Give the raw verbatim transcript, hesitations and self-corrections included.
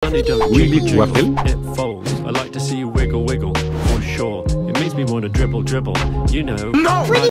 Danny don't Will jiggle it jiggle, waffle? it folds. I like to see you wiggle wiggle, for sure. It makes me want to dribble dribble, you know. No!